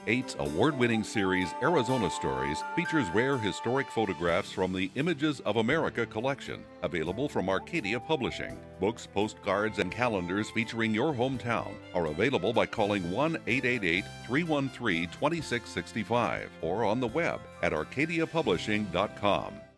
KAET's award-winning series Arizona Stories features rare historic photographs from the Images of America collection, available from Arcadia Publishing. Books, postcards, and calendars featuring your hometown are available by calling 1-888-313-2665 or on the web at arcadiapublishing.com.